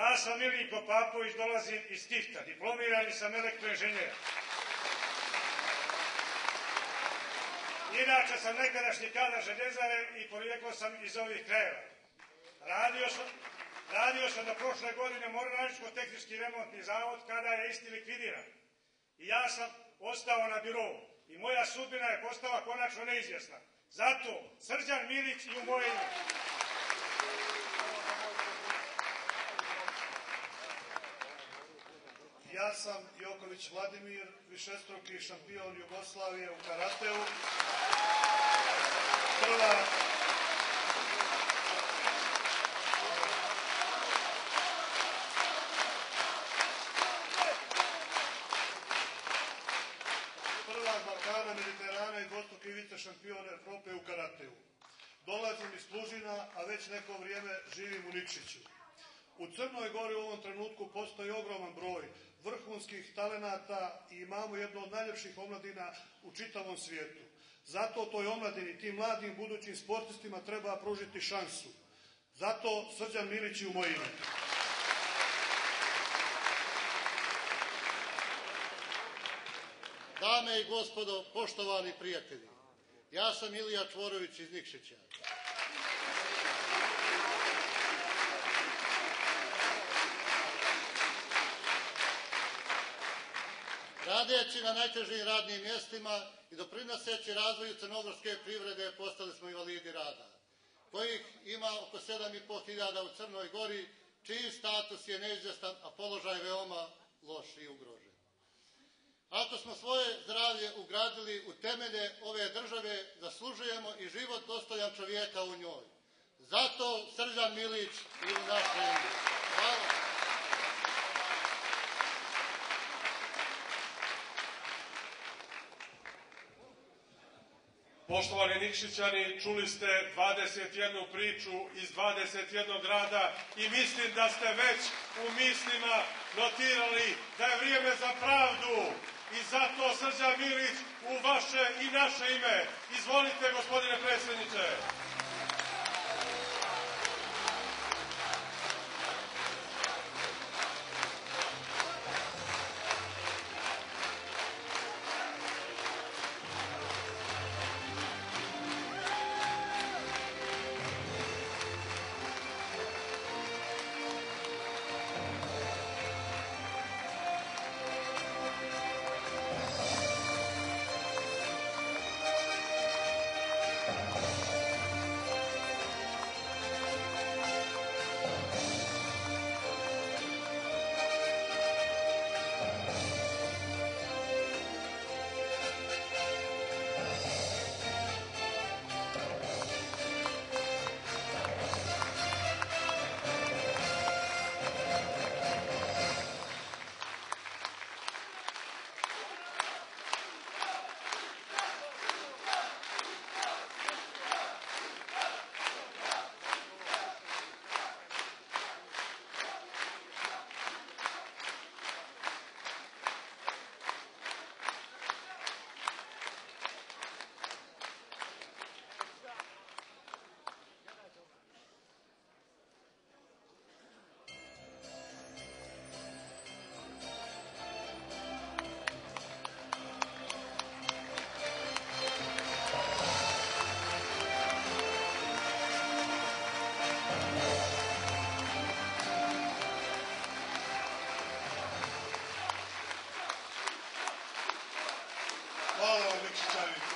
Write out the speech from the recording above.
Ja sam Milinko Papović, dolazim iz Tifta, diplomirani sam elektroinženjer. Inače sam nekadašnji kadar željezare i porijeklom sam iz ovih krajeva. Radio sam do prošle godine Mornaričko-tehnički remontni zavod kada je isti likvidiran. I ja sam ostao na birovu i moja sudbina je postala konačno neizvjesna. Zato Srđan Milić i u moje ime. Ja sam Joković Vladimir, višestruki šampion Jugoslavije u karateu. Prvak Balkana, Mediterana i dvostruki vice šampion Evrope u karateu. Dolazim iz Plužina, a već neko vrijeme živim u Nikšiću. U Crnoj Gori u ovom trenutku postoji ogroman broj vrhunskih talenata i imamo jednu od najljepših omladina u čitavom svijetu. Zato toj omladini, tim mladim budućim sportistima treba pružiti šansu. Zato Srđan Milić i u moje ime. Dame i gospodo, poštovani prijatelji, ja sam Ilija Čvorović iz Nikšića. Radeći na najtežim radnim mjestima i doprinoseći razvoju crnogorske privrede postali smo invalidi rada, kojih ima oko 7.500 u Crnoj Gori, čiji status je neizvjestan, a položaj veoma loš i ugrožen. Ako smo svoje zdravlje ugradili u temelje ove države, zaslužujemo i život dostojan čovjeka u njoj. Zato Srđan Milić i u naše ime. Hvala. Poštovani Nikšićani, čuli ste 21 priču iz 21 grada i mislim da ste već u mislima notirali da je vrijeme za pravdu i zato Srđan Milić u vaše i naše ime. Izvolite, gospodine predsjedniče. Hvala vam, Nikšićani.